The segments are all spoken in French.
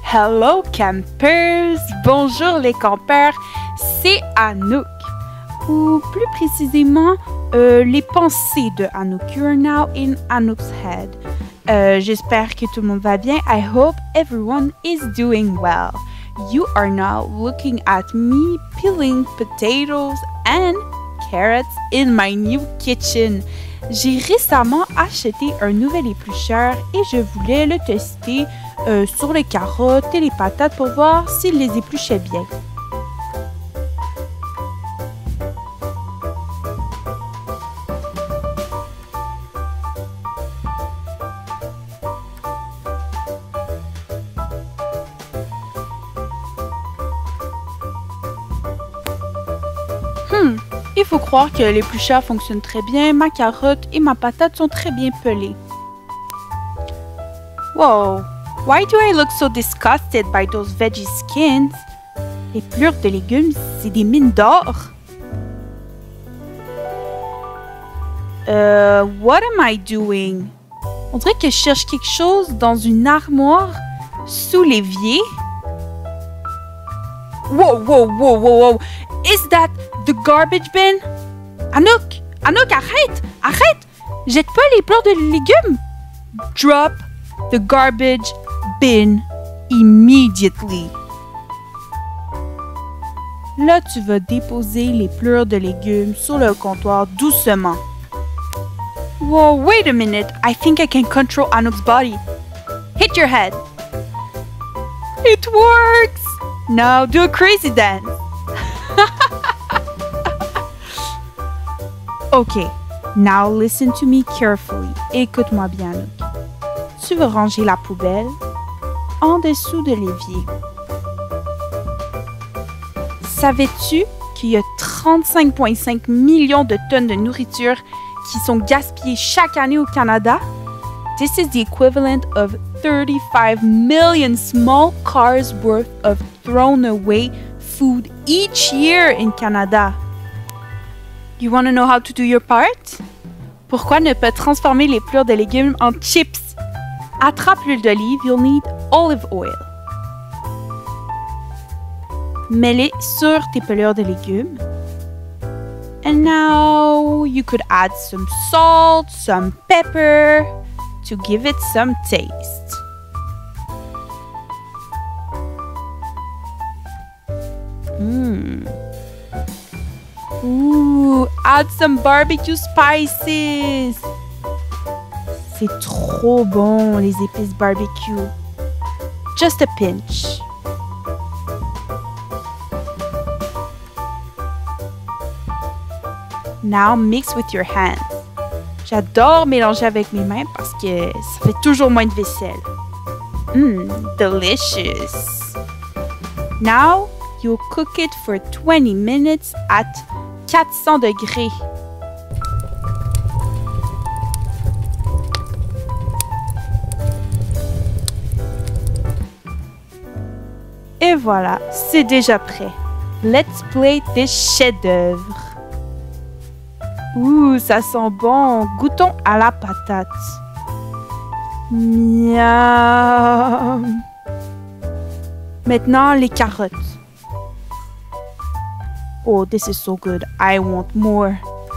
Hello campers! Bonjour les campeurs, c'est Anouk. Ou plus précisément, les pensées de Anouk. You're now in Anouk's head. J'espère que tout le monde va bien. I hope everyone is doing well. You are now looking at me peeling potatoes and carrots in my new kitchen. J'ai récemment acheté un nouvel éplucheur et je voulais le tester sur les carottes et les patates pour voir s'il les épluchait bien. Il faut croire que l'éplucheur fonctionne très bien, ma carotte et ma patate sont très bien pelées. Wow! Why do I look so disgusted by those veggie skins? Les pelures de légumes, c'est des mines d'or. What am I doing? On dirait que je cherche quelque chose dans une armoire sous l'évier. Wow, wow, wow, wow, wow! Is that the garbage bin? Anouk! Anouk, arrête! Arrête! Jette pas les plats de légumes! Drop the garbage bin immediately. Là, tu vas déposer les pleurs de légumes sur le comptoir doucement. Whoa, wait a minute. I think I can control Anouk's body. Hit your head. It works! Now do a crazy dance. Okay, now listen to me carefully. Écoute-moi bien, Anouk. Tu vas ranger la poubelle en dessous de l'évier. Savais-tu qu'il y a 35,5 millions de tonnes de nourriture qui sont gaspillées chaque année au Canada? This is the equivalent of 35 million small cars worth of thrown away food each year in Canada. You want to know how to do your part? Pourquoi ne pas transformer les pleurs de légumes en chips? Attrape l'huile d'olive, you'll need olive oil. Mets-les sur tes pelures de légumes. And now you could add some salt, some pepper to give it some taste. Ooh, add some barbecue spices. C'est trop bon, les épices barbecue. Just a pinch. Now mix with your hands. J'adore mélanger avec mes mains parce que ça fait toujours moins de vaisselle. Delicious. Now, you'll cook it for 20 minutes at 400 degrés. Et voilà, c'est déjà prêt. Let's plate this chef-d'œuvre. Ouh, ça sent bon. Goûtons à la patate. Miam. Maintenant, les carottes. Oh, this is so good. I want more.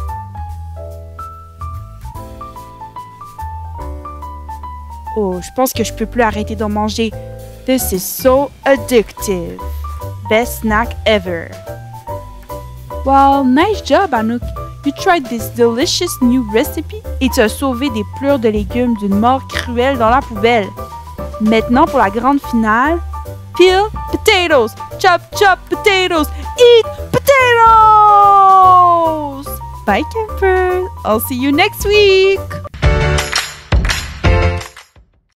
Oh, je pense que je peux plus arrêter d'en manger. This is so addictive. Best snack ever. Well, nice job, Anouk. You tried this delicious new recipe et tu as sauvé des pleurs de légumes d'une mort cruelle dans la poubelle. Maintenant, pour la grande finale, peel potatoes. Chop, chop potatoes. Eat potatoes. Bye, campers. I'll see you next week.